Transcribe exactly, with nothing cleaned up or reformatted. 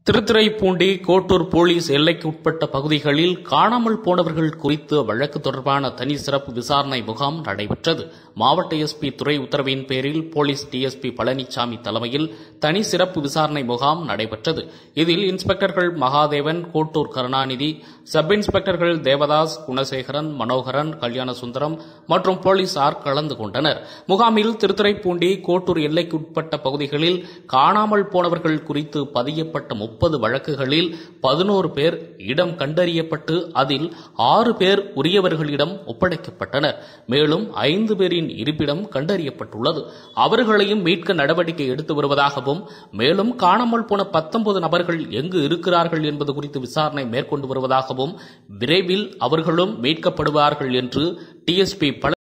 Thiruthuraipoondi Kottur police எல்லைக்கு உட்பட்ட பகுதிகளில் காணாமல் போனவர்கள் குறித்து வழக்கு தொடர்பான தனி சிறப்பு விசாரணை முகாம் நடைபெற்றது. மாவட்ட எஸ்பி துறை உத்தரவின் பேரில் போலீஸ் டிஎஸ்பி பழனிசாமி தலைமையில் தனி சிறப்பு விசாரணை முகாம் நடைபெற்றது. இதில் இன்ஸ்பெக்டர்கள் மகாதேவன், கோட்டூர் கருணாநிதி, சப் இன்ஸ்பெக்டர்கள் தேவதாஸ், குணசேகரன், மனோகரன், கல்யாணசுந்தரம் மற்றும் போலீசார் கலந்து கொண்டனர். முகாமில் திருத்துறைப்பூண்டி கோட்டூர் எல்லைக்கு உட்பட்ட பகுதிகளில் காணாமல் போனவர்கள் குறித்து பதியப்பட்ட முப்பது வழக்குகளில் பதினோரு பேர் இடம் கண்டறியப்பட்டு அதில் ஆறு பேர் உரியவர்களிடம் ஒப்படைக்கப்பட்டனர். மேலும் ஐந்து பேரின் இருப்பிடம் கண்டறியப்பட்டுள்ளது. அவர்களையும் மீட்க நடவடிக்கை எடுத்து வருவதாகவும், மேலும் காணாமல் போன பத்தொன்பது நபர்கள் எங்கு இருக்கிறார்கள் என்பது குறித்து விசாரணை மேற்கொண்டு வருவதாகவும், விரைவில் அவர்களும் மீட்கப்படுவார்கள் என்று டிஎஸ்பி